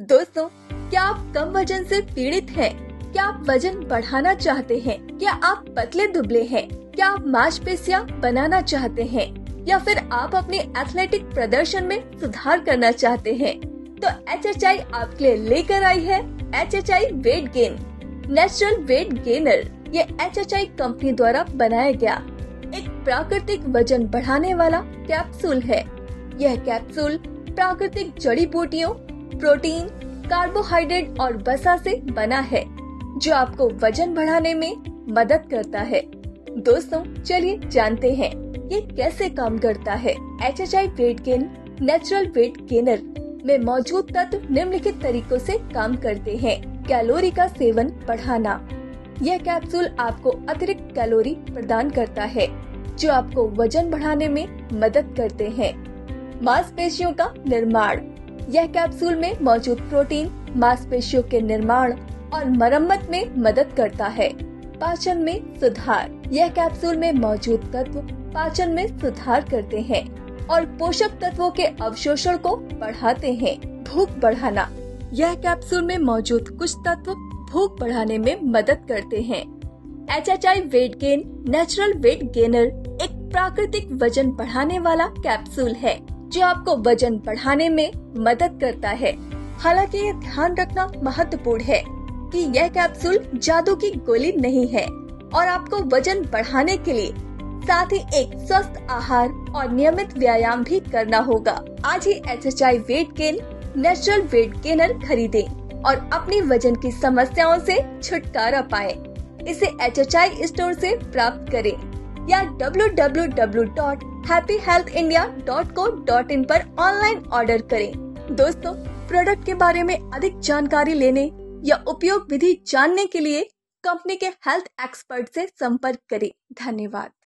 दोस्तों, क्या आप कम वजन से पीड़ित हैं? क्या आप वजन बढ़ाना चाहते हैं? क्या आप पतले दुबले हैं? क्या आप मांसपेशियां बनाना चाहते हैं? या फिर आप अपने एथलेटिक प्रदर्शन में सुधार करना चाहते हैं? तो HHI आपके लिए लेकर आई है HHI weight gain natural weight gainer. ये HHI कंपनी द्वारा बनाया गया एक प्राकृतिक वजन बढ़ाने वाला कैप्सूल है। यह कैप्सूल प्राकृतिक जड़ी बूटियों, प्रोटीन, कार्बोहाइड्रेट और वसा से बना है, जो आपको वजन बढ़ाने में मदद करता है। दोस्तों, चलिए जानते हैं ये कैसे काम करता है। HHI weight gain natural weight gainer में मौजूद तत्व निम्नलिखित तरीकों से काम करते हैं। कैलोरी का सेवन बढ़ाना। यह कैप्सूल आपको अतिरिक्त कैलोरी प्रदान करता है, जो आपको वजन बढ़ाने में मदद करते हैं। मांसपेशियों का निर्माण। यह कैप्सूल में मौजूद प्रोटीन मांसपेशियों के निर्माण और मरम्मत में मदद करता है। पाचन में सुधार। यह कैप्सूल में मौजूद तत्व पाचन में सुधार करते हैं और पोषक तत्वों के अवशोषण को बढ़ाते हैं। भूख बढ़ाना। यह कैप्सूल में मौजूद कुछ तत्व भूख बढ़ाने में मदद करते हैं। HHI weight gain natural weight gainer एक प्राकृतिक वजन बढ़ाने वाला कैप्सूल है, जो आपको वजन बढ़ाने में मदद करता है। हालांकि ये ध्यान रखना महत्वपूर्ण है कि यह कैप्सूल जादू की गोली नहीं है और आपको वजन बढ़ाने के लिए साथ ही एक स्वस्थ आहार और नियमित व्यायाम भी करना होगा। आज ही HHI weight gain natural weight gainer खरीदें और अपनी वजन की समस्याओं से छुटकारा पाएं। इसे HHI स्टोर से प्राप्त करें या www.happyhealthindia.co.in पर ऑनलाइन ऑर्डर करें। दोस्तों, प्रोडक्ट के बारे में अधिक जानकारी लेने या उपयोग विधि जानने के लिए कंपनी के हेल्थ एक्सपर्ट से संपर्क करें। धन्यवाद।